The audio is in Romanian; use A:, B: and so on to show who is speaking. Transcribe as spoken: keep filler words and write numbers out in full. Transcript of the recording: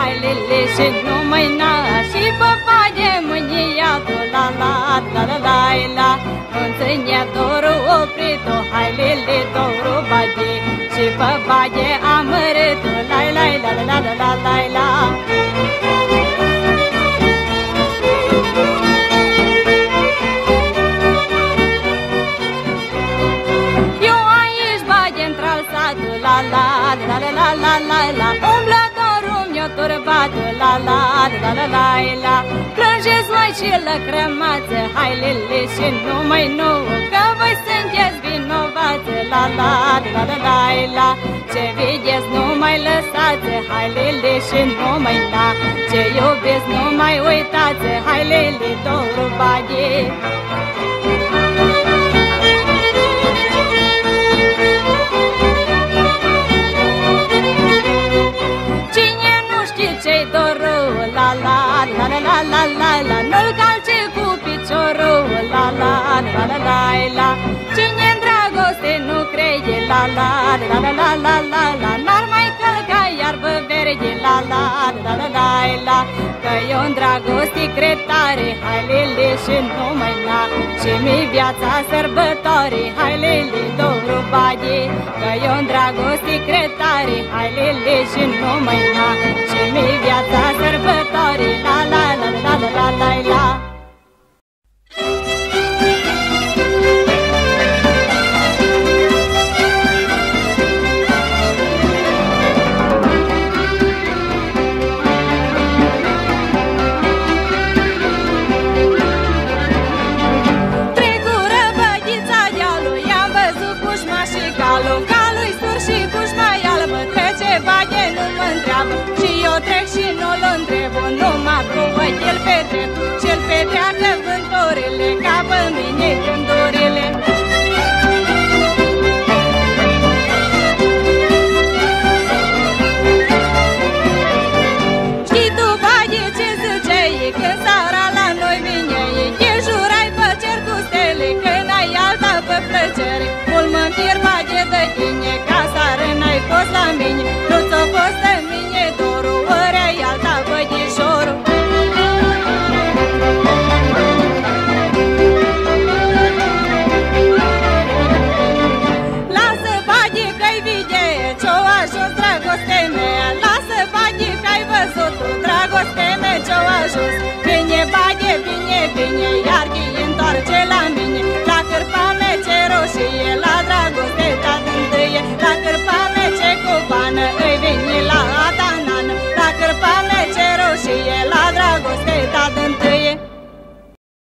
A: hai lele și numai na. Și păpage mânia tu la la la la la la. Înțânia dorul oprit-o, hai lele dorul bage. Și păpage amărât-o, la la la la la la la la. La la la la la la la la. Umblătorul mi-o turbat, la la la la la la. Plângeți mai și lăcrămață, hai lele și numai nouă, că voi sunteți vinovați, la la la la la la. Ce vedeți nu mai lăsați, hai lele și numai na. Ce iubiți nu mai uitați, hai lele dorul bage. Ce-i dorul, la la la la la la la la. Nu-l calce cu piciorul, la la la la la la. Cine-n dragoste nu crede, la la la la la la la la. N-ar mai călca iarbă verde, la la la la la la. Că eu-n dragoste cred tare, hai lele și numai na. Și mi viața sărbătoare, hai lele dorul bage. Că eu-n dragoste cred tare, hai lele și numai na. Și mi viața sărbătoare, la la la la la la la la. Trecură băghița dealul, i-am văzut cușma și calul. Calul-i sur și cușma-i albă, trece baghe, nu mă întreabă. Și eu trec și nu-l întreb, numai cu el pe drept.